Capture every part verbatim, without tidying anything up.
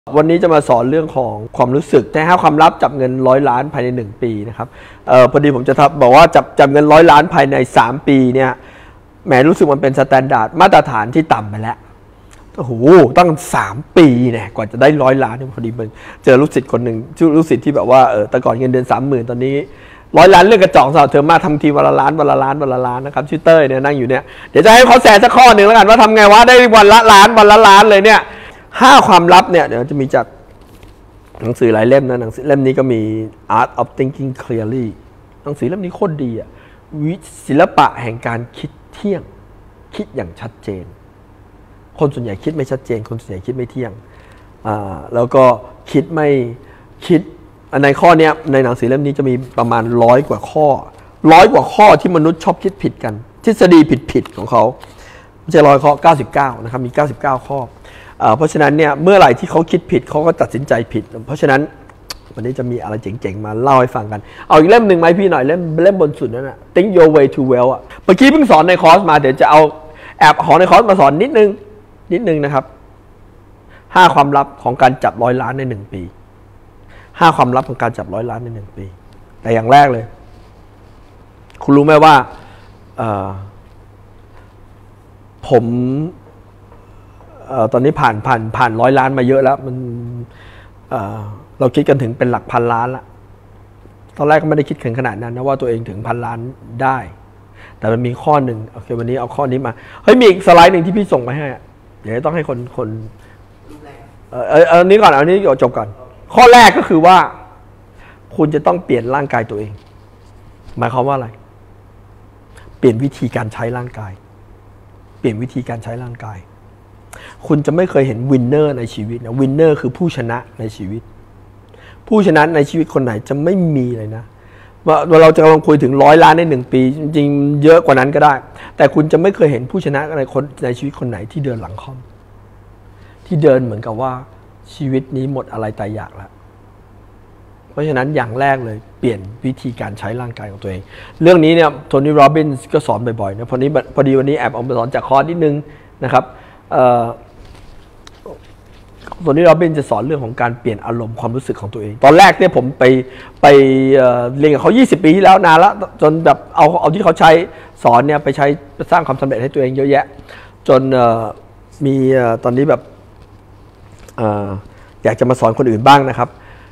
วันนี้จะมาสอนเรื่องของความรู้สึกแต่ห้าความลับจับเงินร้อยล้านภายในหนึ่งปีนะครับเออพอดีผมจะทับบอกว่าจับจับเงินร้อยล้านภายในสามปีเนี่ยแหมรู้สึกมันเป็นสแตนดาร์ดมาตรฐานที่ต่ำไปแล้วโอ้โหตั้งสามปีเนี่ยกว่าจะได้ร้อยล้านพอดีมันเจอลูกศิษย์คนหนึ่งชื่อลูกศิษย์ที่แบบว่าเออแต่ก่อนเงินเดือนสามหมื่นตอนนี้ร้อยล้านเรื่องกระจอกสาวเธอมาทำทีวันละล้านวันละล้านวันละล้านนะครับชื่อเต้ยเนี่ยนั่งอยู่เนี่ยเดี๋ยวจะให้เขาแชร์สักข้อหนึ่งแล้วกันว่าทำไงวะได้วันละล้านวันละล้านเลยเนี่ยห้าความลับเนี่ยเดี๋ยวจะมีจากหนังสือหลายเล่มนะหนังสือเล่มนี้ก็มี Art of Thinking Clearly หนังสือเล่มนี้โคตรดีอ่ะวิศิลปะแห่งการคิดเที่ยงคิดอย่างชัดเจนคนส่วนใหญ่คิดไม่ชัดเจนคนส่วนใหญ่คิดไม่เที่ยงอ่าแล้วก็คิดไม่คิดในข้อนี้ในหนังสือเล่มนี้จะมีประมาณร้อยกว่าข้อร้อยกว่าข้อที่มนุษย์ชอบคิดผิดกันทฤษฎีผิดๆของเขาไม่ใช่ร้อยข้อเก้าสิบเก้านะครับมีเก้าสิบเก้าข้อเพราะฉะนั้นเนี่ยเมื่อไหร่ที่เขาคิดผิดเขาก็ตัดสินใจผิดเพราะฉะนั้นวันนี้จะมีอะไรเจ๋งๆมาเล่าให้ฟังกันเอาอีกเล่มหนึ่งไหมพี่หน่อยเล่มเล่มบนสุดนั่นน่ะ Think Your Way to Wealth อ่ะเมื่อกี้เพิ่งสอนในคอร์สมาเดี๋ยวจะเอาแอบของในคอร์สมาสอนนิดนึงนิดนึงนะครับห้าความลับของการจับร้อยล้านในหนึ่งปีห้าความลับของการจับร้อยล้านในหนึ่งปีแต่อย่างแรกเลยคุณรู้ไหมว่าผมตอนนี้ผ่านผ่านผ่านร้อยล้านมาเยอะแล้วมันเเราคิดกันถึงเป็นหลักพันล้านละตอนแรกก็ไม่ได้คิดถึงขนาดนั้นนะว่าตัวเองถึงพันล้านได้แต่มันมีข้อหนึ่งโอเควันนี้เอาข้อนี้มาเฮ้ยมีอีกสไลด์หนึ่งที่พี่ส่งมาให้เดี๋ยวต้องให้คนคนเออเอออันนี้ก่อนอันนี้จบก่อนข้อแรกก็คือว่าคุณจะต้องเปลี่ยนร่างกายตัวเองหมายความว่าอะไรเปลี่ยนวิธีการใช้ร่างกายเปลี่ยนวิธีการใช้ร่างกายคุณจะไม่เคยเห็นวินเนอร์ในชีวิตนะวินเนอร์คือผู้ชนะในชีวิตผู้ชนะในชีวิตคนไหนจะไม่มีเลยนะว่าเราจะกำลังคุยถึงร้อยล้านในหนึ่งปีจริงๆเยอะกว่านั้นก็ได้แต่คุณจะไม่เคยเห็นผู้ชนะในคนในชีวิตคนไหนที่เดินหลังค่อมที่เดินเหมือนกับว่าชีวิตนี้หมดอะไรตายอยากแล้วเพราะฉะนั้นอย่างแรกเลยเปลี่ยนวิธีการใช้ร่างกายของตัวเองเรื่องนี้เนี่ยโทนี่โรบินส์ก็สอนบ่อยๆนะพอดีพอดีวันนี้แอบเอามาสอนจากคอร์สนิดนึงนะครับโทนี่โรบินส์จะสอนเรื่องของการเปลี่ยนอารมณ์ความรู้สึกของตัวเองตอนแรกเนี่ยผมไปไปเรียนกับเขายี่สิบปีที่แล้วนานแล้วจนแบบเอาเอาที่เขาใช้สอนเนี่ยไปใช้สร้างความสำเร็จให้ตัวเองเยอะแยะจนมีตอนนี้แบบอยากจะมาสอนคนอื่นบ้างนะครับ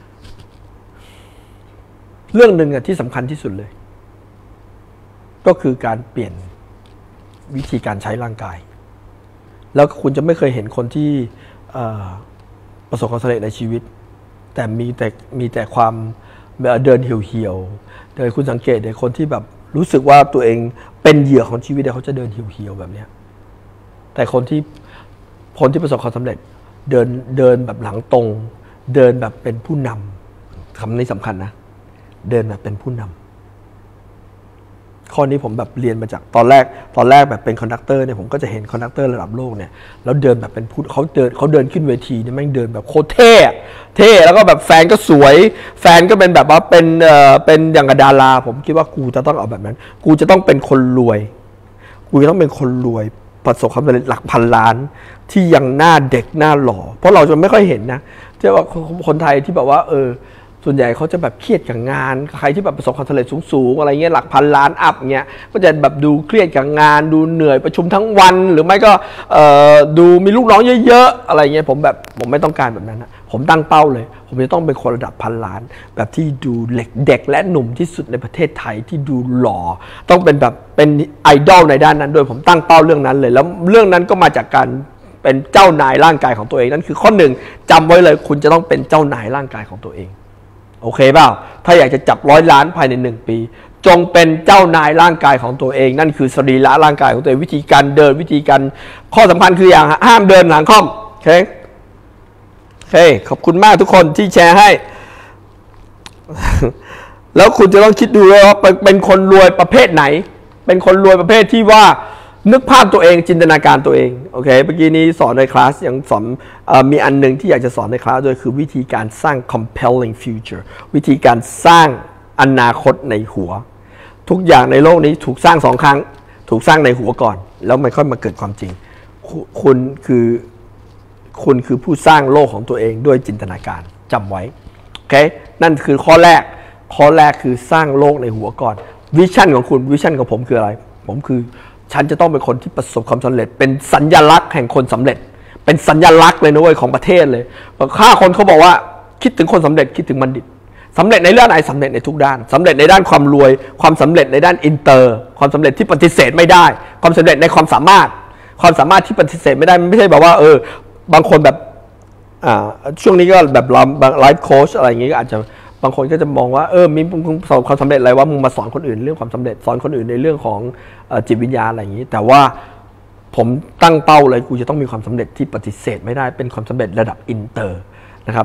เรื่องหนึ่งที่สำคัญที่สุดเลยก็คือการเปลี่ยนวิธีการใช้ร่างกายแล้วคุณจะไม่เคยเห็นคนที่ประสบความสำเร็จในชีวิตแต่มีแต่มีแต่ความเดินเหี่ยวๆโดยคุณสังเกตในคนที่แบบรู้สึกว่าตัวเองเป็นเหยื่อของชีวิตเขาจะเดินเหี่ยวๆแบบนี้แต่คนที่คนที่ประสบความสำเร็จเดินเดินแบบหลังตรงเดินแบบเป็นผู้นำคำนี้สำคัญนะเดินแบบเป็นผู้นำข้อนี้ผมแบบเรียนมาจากตอนแรกตอนแรกแบบเป็นคอนดักเตอร์เนี่ยผมก็จะเห็นคอนดักเตอร์ระดับโลกเนี่ยแล้วเดินแบบเป็นผู้เขาเดินเขาเดินขึ้นเวทีเนี่ยแม่งเดินแบบโคตรเท่เท่แล้วก็แบบแฟนก็สวยแฟนก็เป็นแบบว่าเป็นเอ่อเป็นอย่างกับดาราผมคิดว่ากูจะต้องเอาแบบนั้นกูจะต้องเป็นคนรวยกูจะต้องเป็นคนรวยประสบความสำเร็จหลักพันล้านที่ยังหน้าเด็กหน้าหล่อเพราะเราจะไม่ค่อยเห็นนะที่ว่าคนไทยที่แบบว่าเออส่วนใหญ่เขาจะแบบเครียดกับงานใครที่แบบประสบความสำเร็จสูงๆอะไรเงี้ยหลักพันล้านอัพเงี้ยก็จะแบบดูเครียดกับงานดูเหนื่อยประชุมทั้งวันหรือไม่ก็ดูมีลูกน้องเยอะๆอะไรเงี้ยผมแบบผมไม่ต้องการแบบนั้นนะผมตั้งเป้าเลยผมจะต้องเป็นคนระดับพันล้านแบบที่ดูเด็กเด็กและหนุ่มที่สุดในประเทศไทยที่ดูหล่อต้องเป็นแบบเป็นไอดอลในด้านนั้นด้วยผมตั้งเป้าเรื่องนั้นเลยแล้วเรื่องนั้นก็มาจากการเป็นเจ้านายร่างกายของตัวเองนั่นคือข้อหนึ่งจำไว้เลยคุณจะต้องเป็นเจ้านายร่างกายของตัวเองโอเคเปล่าถ้าอยากจะจับร้อยล้านภายในหนึ่งปีจงเป็นเจ้านายร่างกายของตัวเองนั่นคือสรีระร่างกายของตัวเองวิธีการเดินวิธีการข้อสำคัญคืออย่างห้ามเดินหลังค่อมโอเคโอเคขอบคุณมากทุกคนที่แชร์ให้ แล้วคุณจะต้องคิดดูว่าเป็นคนรวยประเภทไหนเป็นคนรวยประเภทที่ว่านึกภาพตัวเองจินตนาการตัวเองโอเคเมื่อกี้นี้สอนในคลาสยังสอนมีอันหนึ่งที่อยากจะสอนในคลาสด้วยคือวิธีการสร้าง compelling future วิธีการสร้างอนาคตในหัวทุกอย่างในโลกนี้ถูกสร้างสองครั้งถูกสร้างในหัวก่อนแล้วมันค่อยมาเกิดความจริงคุณคือคุณคือผู้สร้างโลกของตัวเองด้วยจินตนาการจำไว้โอเคนั่นคือข้อแรกข้อแรกคือสร้างโลกในหัวก่อนวิชั่นของคุณวิชั่นของผมคืออะไรผมคือฉันจะต้องเป็นคนที่ประสบความสำเร็จเป็นสัญลักษณ์แห่งคนสำเร็จเป็นสัญลักษณ์เลยนะเว้ยของประเทศเลยข้าคนเขาบอกว่าคิดถึงคนสำเร็จคิดถึงบัณฑิตสำเร็จในเรื่องไหนสำเร็จในทุกด้านสำเร็จในด้านความรวยความสำเร็จในด้านอินเตอร์ความสำเร็จที่ปฏิเสธไม่ได้ความสำเร็จในความสามารถความสามารถที่ปฏิเสธไม่ได้มันไม่ใช่แบบว่าเออบางคนแบบอ่าช่วงนี้ก็แบบไลฟ์โค้ชอะไรอย่างงี้ก็อาจจะบางคนก็จะมองว่าเออมีความสำเร็จอะไรว่ามึงมาสอนคนอื่นเรื่องความสำเร็จสอนคนอื่นในเรื่องของจิตวิญญาณอะไรอย่างนี้แต่ว่าผมตั้งเป้าเลยกูจะต้องมีความสำเร็จที่ปฏิเสธไม่ได้เป็นความสำเร็จระดับอินเตอร์นะครับ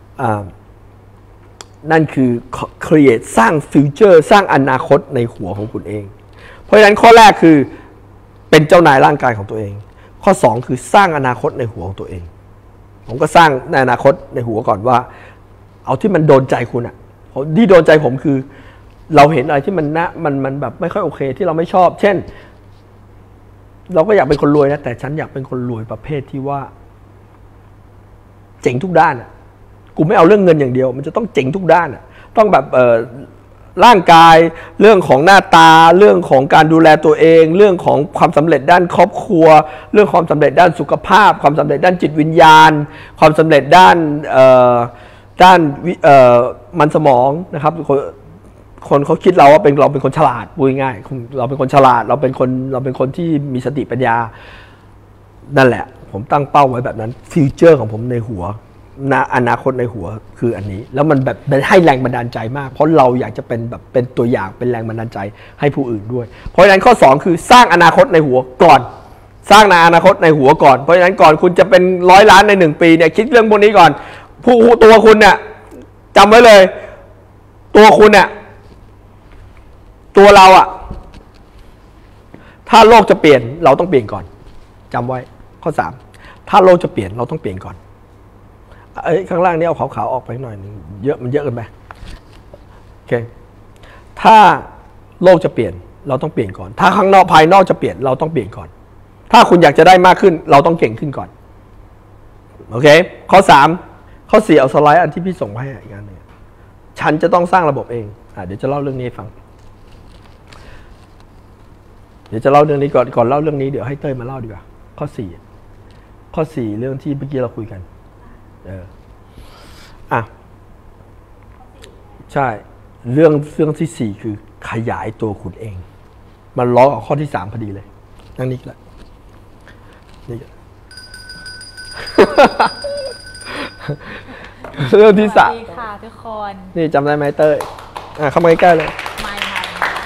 นั่นคือ create สร้างฟิวเจอร์สร้างอนาคตในหัวของคุณเองเพราะฉะนั้นข้อแรกคือเป็นเจ้านายร่างกายของตัวเองข้อสองคือสร้างอนาคตในหัวของตัวเองผมก็สร้างในอนาคตในหัวก่อนว่าเอาที่มันโดนใจคุณอะที่โดนใจผมคือเราเห็นอะไรที่มันนะมันมันแบบไม่ค่อยโอเคที่เราไม่ชอบเช่นเราก็อยากเป็นคนรวยนะแต่ฉันอยากเป็นคนรวยประเภทที่ว่าเจ๋งทุกด้านอะกูไม่เอาเรื่องเงินอย่างเดียวมันจะต้องเจ๋งทุกด้านอะต้องแบบเอ่อร่างกายเรื่องของหน้าตาเรื่องของการดูแลตัวเองเรื่องของความสำเร็จด้านครอบครัวเรื่องความสำเร็จด้านสุขภาพความสำเร็จด้านจิตวิญญาณความสำเร็จด้านเอ่อด้านมันสมองนะครับคนคนเขาคิดเราว่าเป็นเราเป็นคนฉลาดพูดง่ายเราเป็นคนฉลาดเราเป็นคนเราเป็นคนที่มีสติปัญญานั่นแหละผมตั้งเป้าไว้แบบนั้นฟิวเจอร์ของผมในหัวอนาคตในหัวคืออันนี้แล้วมันแบบให้แรงบันดาลใจมากเพราะเราอยากจะเป็นแบบเป็นตัวอย่างเป็นแรงบันดาลใจให้ผู้อื่นด้วยเพราะฉะนั้นข้อสองคือสร้างอนาคตในหัวก่อนสร้างอนาคตในหัวก่อนเพราะฉะนั้นก่อนคุณจะเป็นร้อยล้านในหนึ่งปีเนี่ยคิดเรื่องพวกนี้ก่อนผู้ตัวคุณเนี่ยจำไว้เลยตัวคุณเนี่ยตัวเราอะถ้าโลกจะเปลี่ยนเราต้องเปลี่ยนก่อนจำไว้ข้อสามถ้าโลกจะเปลี่ยนเราต้องเปลี่ยนก่อนเอ้ยข้างล่างนี้เอาขาวๆออกไปหน่อยนึงเยอะมันเยอะเกินไปโอเคถ้าโลกจะเปลี่ยนเราต้องเปลี่ยนก่อนถ้าข้างนอกภายนอกจะเปลี่ยนเราต้องเปลี่ยนก่อนถ้าคุณอยากจะได้มากขึ้นเราต้องเก่งขึ้นก่อนโอเคข้อสามข้อสี่เอาสไลด์อันที่พี่ส่งมาให้อีกอันนึงฉันจะต้องสร้างระบบเองอ่ะเดี๋ยวจะเล่าเรื่องนี้ให้ฟังเดี๋ยวจะเล่าเรื่องนี้ก่อนก่อนเล่าเรื่องนี้เดี๋ยวให้เต้ยมาเล่าดีกว่าข้อสี่ข้อสี่เรื่องที่เมื่อกี้เราคุยกันเอออ่ะใช่เรื่องเรื่องที่สี่คือขยายตัวคุณเองมันล้อกับข้อที่สามพอดีเลยนั่นนี่แหละนี่ เรื่องที่สามสวัสดีค่ะทุกคนนี่จำได้ไหมเต้ยอ่ะเข้ามาใกล้ๆเลยไม่ไม่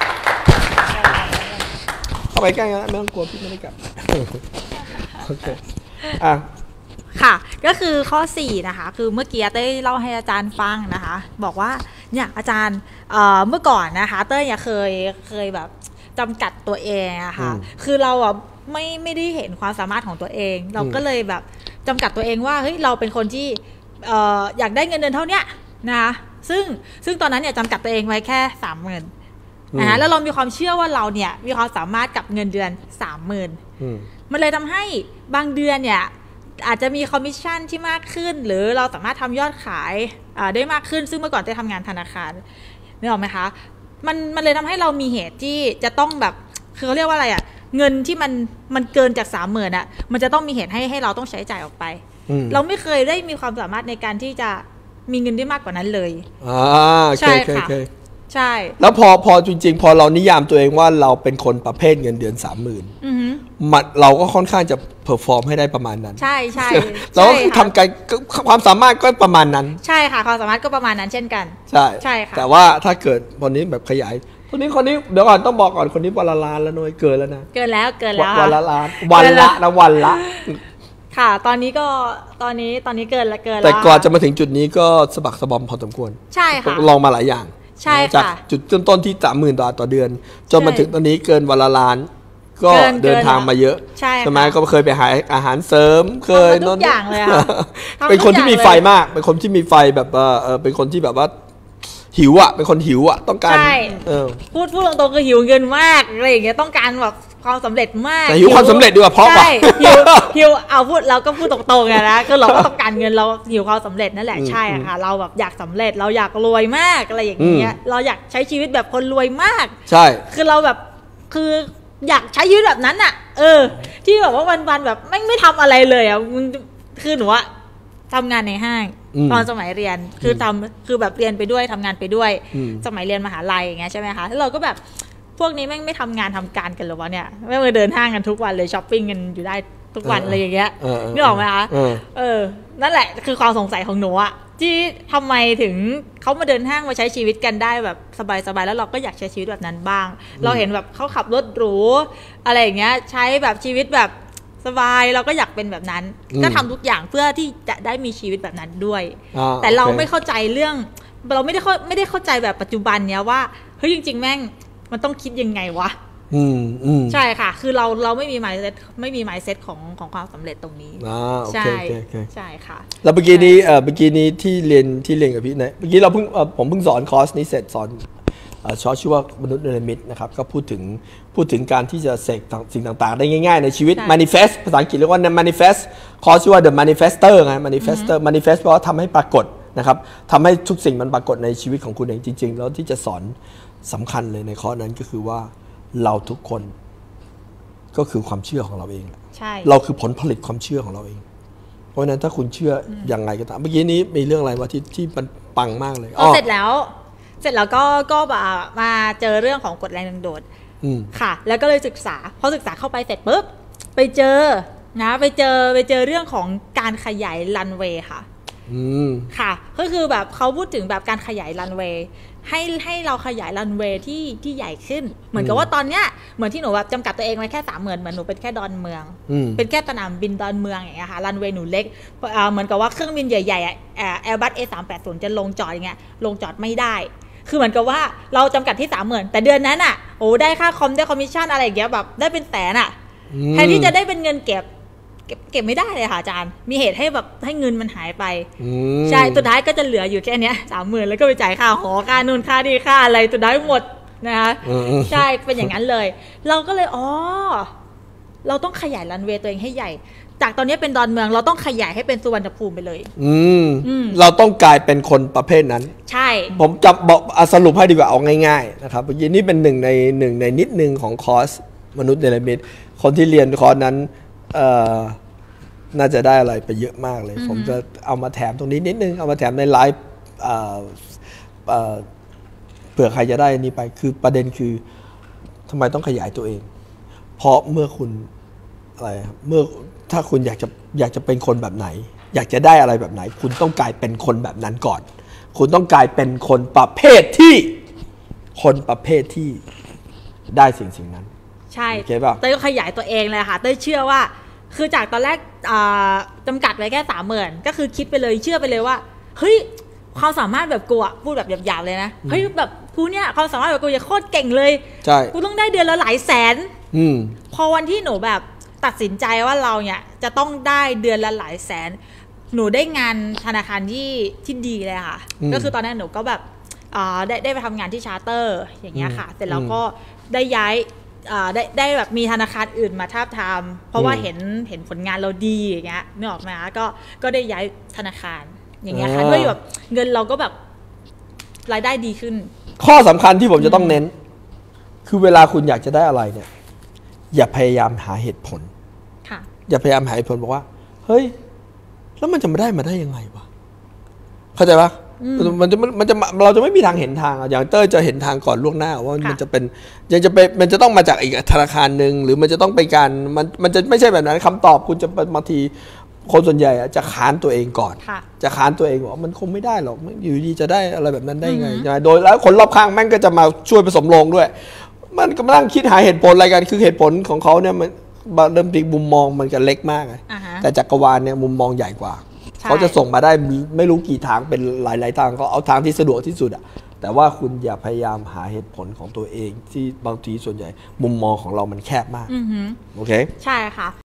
เข้าไปใกล้ๆนะไม่ต้องกลัวพี่ไม่ได้กลับโอเคอ่ะค่ะก็คือข้อสี่นะคะคือเมื่อกี้เต้ยเล่าให้อาจารย์ฟังนะคะบอกว่าเนี่ยอาจารย์ เอ่อ เมื่อก่อนนะคะเต้ยเคยเคยแบบจำกัดตัวเองอะค่ะคือเราอ่ะไม่ไม่ได้เห็นความสามารถของตัวเองเราก็เลยแบบจำกัดตัวเองว่าเฮ้ยเราเป็นคนที่เอ่ออยากได้เงินเดือนเท่านี้นะคะซึ่งซึ่งตอนนั้นเนี่ยจำกัดตัวเองไว้แค่สามหมื่นนะคะแล้วเรามีความเชื่อว่าเราเนี่ยมีความสามารถกับเงินเดือนสามหมื่นมันเลยทำให้บางเดือนเนี่ยอาจจะมีคอมมิชชั่นที่มากขึ้นหรือเราสามารถทำยอดขายได้มากขึ้นซึ่งเมื่อก่อนได้ทำงานธนาคารนึกออกไหมคะมันมันเลยทำให้เรามีเหตุที่จะต้องแบบคือเขาเรียกว่าอะไรอ่ะเงินที่มันมันเกินจากสามหมื่นอ่ะมันจะต้องมีเหตุให้ให้เราต้องใช้จ่ายออกไปเราไม่เคยได้มีความสามารถในการที่จะมีเงินได้มากกว่านั้นเลยอ่าใช่ค่ะใช่แล้วพอพอจริงๆพอเรานิยามตัวเองว่าเราเป็นคนประเภทเงินเดือนสามหมื่นเราก็ค่อนข้างจะเพอร์ฟอร์มให้ได้ประมาณนั้นใช่ใช่เราก็ทำการความสามารถก็ประมาณนั้นใช่ค่ะความสามารถก็ประมาณนั้นเช่นกันใช่ใช่ค่ะแต่ว่าถ้าเกิดวันนี้แบบขยายคนนี้คนนี้เดี๋ยวก่อนต้องบอกก่อนคนนี้วันละล้านแล้วน้อยเกินแล้วนะเกินแล้วเกินแล้ววันละล้านวันละนะวันละค่ะตอนนี้ก็ตอนนี้ตอนนี้เกินละเกินแล้วแต่ก่อนจะมาถึงจุดนี้ก็สะบักสะบอมพอสมควรใช่ค่ะลองมาหลายอย่างใช่ค่ะจากจุดเริ่มต้นที่สามหมื่นบาทต่อเดือนจนมาถึงตอนนี้เกินวันละล้านก็เดินทางมาเยอะใช่ไหมก็เคยไปหาอาหารเสริมเคยทุกอย่างเลยค่ะเป็นคนที่มีไฟมากเป็นคนที่มีไฟแบบเออเป็นคนที่แบบว่าหิวอ่ะเป็นคนหิวอ่ะต้องการพูดพูดตรงๆคือหิวเงินมากอะไรอย่างเงี้ยต้องการแบบความสำเร็จมากแต่หิวความสำเร็จดีกว่าเพราะว่าใช่หิวหิวเอาพูดเราก็พูดตรงๆนะคือเราก็ต้องการเงินเราหิวความสำเร็จนั่นแหละใช่ค่ะเราแบบอยากสำเร็จเราอยากรวยมากอะไรอย่างเงี้ยเราอยากใช้ชีวิตแบบคนรวยมากใช่คือเราแบบคืออยากใช้ชีวิตแบบนั้นอ่ะเออที่แบบว่าวันๆแบบไม่ไม่ทำอะไรเลยอ่ะคือหนูว่าทำงานในห้างตอนสมัยเรียนคือทำคือแบบเรียนไปด้วยทำงานไปด้วยสมัยเรียนมหาลัยอย่างเงี้ยใช่ไหมคะแล้วเราก็แบบพวกนี้แม่งไม่ทำงานทำการกันหรอวะเนี่ยไม่มาเดินห้างกันทุกวันเลยช้อปปิ้งกันอยู่ได้ทุกวันอะไรอย่างเงี้ยนึกออกไหมคะเออนั่นแหละคือความสงสัยของหนูอะที่ทำไมถึงเขามาเดินห้างมาใช้ชีวิตกันได้แบบสบายๆแล้วเราก็อยากใช้ชีวิตแบบนั้นบ้างเราเห็นแบบเขาขับรถหรูอะไรอย่างเงี้ยใช้แบบชีวิตแบบสบายเราก็อยากเป็นแบบนั้นก็ทำทุกอย่างเพื่อที่จะได้มีชีวิตแบบนั้นด้วยแต่เราไม่เข้าใจเรื่องเราไม่ได้ไม่ได้เข้าใจแบบปัจจุบันเนี้ยว่าเฮ้ยจริงๆแม่งมันต้องคิดยังไงวะอืมอืมใช่ค่ะคือเราเราไม่มี mindset ไม่มี mindset ของของความสำเร็จตรงนี้อ่าโอเคโอเคโอเคใช่ค่ะแล้วเมื่อกี้นี้เอ่อเมื่อกี้นี้ที่เรียนที่เรียนกับพี่นะเมื่อกี้เราเพิ่งเอ่อผมเพิ่งสอนคอร์สนี้เสร็จสอนเอ่อชอชื่อว่ามนุษย์เนรมิตนะครับก็พูดถึงพูดถึงการที่จะเสกสิ่งต่างๆได้ง่ายๆในชีวิต manifest ภาษาอังกฤษเรียกว่า manifest คอร์สชื่อว่า the manifester ไง manifester manifest แปลว่าทำให้ปรากฏนะครับทำให้ทุกสิ่งมันปรากฏในชีวิตของคุณเองจริงๆแล้วที่จะสอนสำคัญเลยในคอร์สนั้นก็คือว่าเราทุกคนก็คือความเชื่อของเราเองใช่เราคือผลผลิตความเชื่อของเราเองเพราะฉะนั้นถ้าคุณเชื่อยังไงก็ตามเมื่อกี้นี้มีเรื่องอะไรวะที่ที่มันปังมากเลยพอเสร็จแล้วเสร็จแล้วก็ก็มาเจอเรื่องของกฎแรงดึงดูดค่ะแล้วก็เลยศึกษาพอศึกษาเข้าไปเสร็จปุ๊บไปเจอนะไปเจอไปเจอเรื่องของการขยายรันเวย์ค่ะค่ะก็คือแบบเขาพูดถึงแบบการขยายรันเวย์ให้ให้เราขยายรันเวย์ที่ที่ใหญ่ขึ้นเหมือนกับว่าตอนเนี้ยเหมือนที่หนูแบบจำกัดตัวเองไว้แค่สามหมื่นเหมือนหนูเป็นแค่ดอนเมืองเป็นแค่สนามบินดอนเมืองอย่างเงี้ยค่ะรันเวย์หนูเล็กเหมือนกับว่าเครื่องบินใหญ่ๆแอร์บัส เอ สามแปดศูนย์จะลงจอดอย่างเงี้ยลงจอดไม่ได้คือเหมือนกับว่าเราจำกัดที่สามหมื่นแต่เดือนนั้นอ่ะโอ้ได้ค่าคอมได้คอมมิชชั่นอะไรอย่างเงี้ยแบบได้เป็นแสนอ่ะแทนที่จะได้เป็นเงินเก็บเก็บเก็บไม่ได้เลยค่ะอาจารย์มีเหตุให้แบบให้เงินมันหายไปใช่สุดท้ายก็จะเหลืออยู่แค่นี้สามหมื่นแล้วก็ไปจ่ายค่าหอค่านู่นค่านี่ค่าอะไรสุดท้ายหมดนะคะใช่เป็นอย่างนั้นเลยเราก็เลยอ๋อเราต้องขยายรันเวย์ตัวเองให้ใหญ่จากตอนนี้เป็นดอนเมืองเราต้องขยายให้เป็นสุวรรณภูมิไปเลยอืมเราต้องกลายเป็นคนประเภทนั้นใช่ผมจะบอกสรุปให้ดีกว่าเอาง่ายๆนะครับเมื่อกี้นี่เป็นหนึ่งในหนึ่งในนิดนึงของคอร์สมนุษย์เนรมิตคนที่เรียนคอร์สนั้นเอ่อน่าจะได้อะไรไปเยอะมากเลยผมจะเอามาแถมตรงนี้นิดนึงเอามาแถมในไลฟ์เผื่อใครจะได้นี่ไปคือประเด็นคือทำไมต้องขยายตัวเองเพราะเมื่อคุณอะไรครับเมื่อถ้าคุณอยากจะอยากจะเป็นคนแบบไหนอยากจะได้อะไรแบบไหนคุณต้องกลายเป็นคนแบบนั้นก่อนคุณต้องกลายเป็นคนประเภทที่คนประเภทที่ได้สิ่งสิ่งนั้นใช่เต้ยก็ขยายตัวเองเลยค่ะเต้ยเชื่อว่าคือจากตอนแรกจำกัดไว้แค่สามหมื่นก็คือคิดไปเลยเชื่อไปเลยว่าเฮ้ยความสามารถแบบกูอะพูดแบบหยาบๆเลยนะเฮ้ยแบบกูเนี่ยความสามารถแบบกูอย่าโคตรเก่งเลยใช่กูต้องได้เดือนละหลายแสนพอวันที่หนูแบบตัดสินใจว่าเราเนี่ยจะต้องได้เดือนละหลายแสนหนูได้งานธนาคารที่ที่ดีเลยค่ะก็คือตอนนั้นหนูก็แบบได้ได้ไปทำงานที่ชาร์เตอร์อย่างเงี้ยค่ะเสร็จแล้วก็ได้ย้ายได้ได้แบบมีธนาคารอื่นมาทาบทามเพราะว่าเห็นเห็นผลงานเราดีอย่างเงี้ยนึกออกไหมคะก็ก็ได้ย้ายธนาคารอย่างเงี้ยค่ะด้วยแบบเงินเราก็แบบรายได้ดีขึ้นข้อสำคัญที่ผมจะต้องเน้นคือเวลาคุณอยากจะได้อะไรเนี่ยอย่าพยายามหาเหตุผลค่ะอย่าพยายามหาเหตุผลบอกว่าเฮ้ยแล้วมันจะมาได้มาได้ยังไงวะเข้าใจปะมันจะมันจะเราจะไม่มีทางเห็นทางอย่างเต้ยจะเห็นทางก่อนล่วงหน้าว่ามันจะเป็นยังจะเป็นมันจะต้องมาจากอีกธนาคารหนึ่งหรือมันจะต้องเป็นการมันมันจะไม่ใช่แบบนั้นคำตอบคุณจะบางทีคนส่วนใหญ่จะค้านตัวเองก่อนจะค้านตัวเองว่ามันคงไม่ได้หรอกอยู่ดีจะได้อะไรแบบนั้นได้ไงโดยแล้วคนรอบข้างแม่งก็จะมาช่วยผสมโรงด้วยมันก็มานั่งคิดหาเหตุผลอะไรกันคือเหตุผลของเขาเนี่ยมันเริ่มตีมุมมองมันจะเล็กมากแต่จักรวาลเนี่ยมุมมองใหญ่กว่าเขาจะส่งมาได้ไม่รู้กี่ทางเป็นหลายๆทางก็เอาทางที่สะดวกที่สุดอะแต่ว่าคุณอย่าพยายามหาเหตุผลของตัวเองที่บางทีส่วนใหญ่มุมมองของเรามันแคบมากโอเคใช่ค่ะ